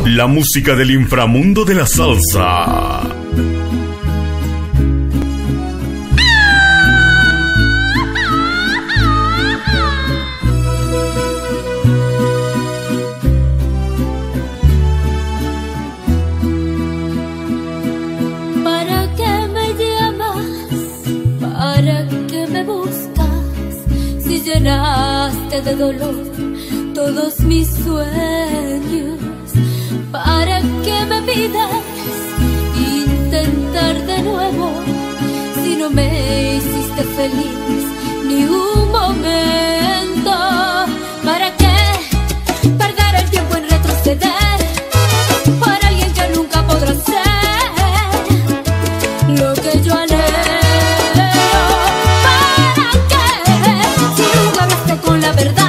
La música del inframundo de la salsa. ¿Para qué me llamas? ¿Para qué me buscas? Si llenaste de dolor todos mis sueños. ¿Para qué me pides intentar de nuevo si no me hiciste feliz ni un momento? ¿Para qué perder el tiempo en retroceder por alguien que nunca podrá ser lo que yo anhelo? ¿Para qué si nunca hablaste con la verdad?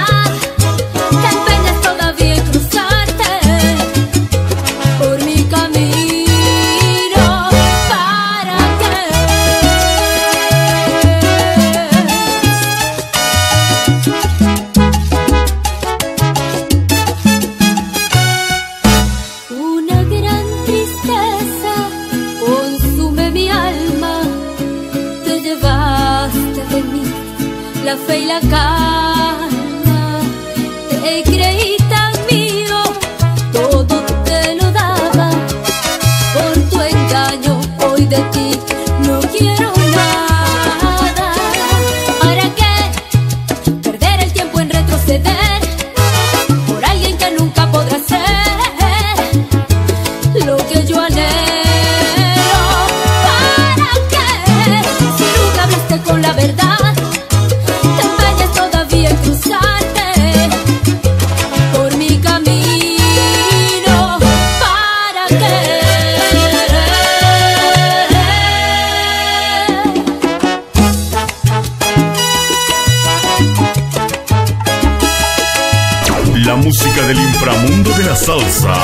La fe y la calma, te creí tan mío, todo te lo daba. Por tu engaño hoy de ti no quiero nada. ¿Para qué perder el tiempo en retroceder por alguien que nunca podrá ser lo que yo anhelo? ¿Para qué si nunca hablaste con la verdad? La música del inframundo de la salsa.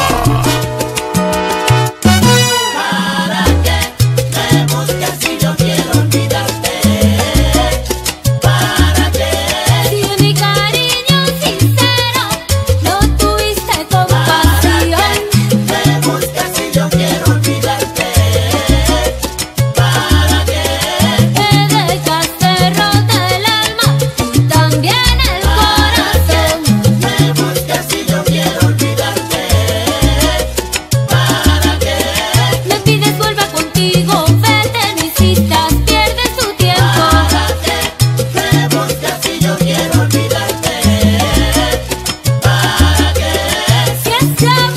Yeah.